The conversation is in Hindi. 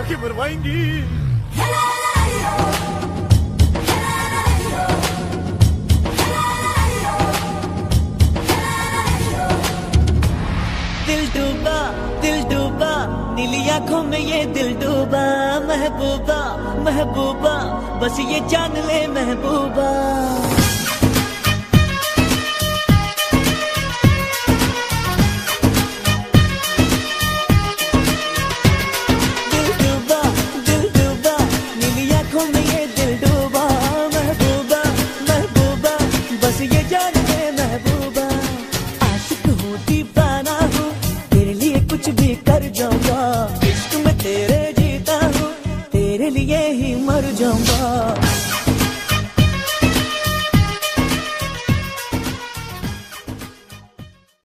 आंखें मरवाएंगी। दिल डूबा नीली आंखों में ये दिल डूबा। महबूबा महबूबा बस ये जान ले महबूबा। दिल डूबा नीली आंखों में ये दिल डूबा। महबूबा महबूबा बस ये जान ले महबूबा। आशिक हूँ दीवाना हूँ तेरे लिए कुछ भी कर जाऊंगा। इश्क में तेरे जीता हूँ तेरे लिए ही मर जाऊंगा।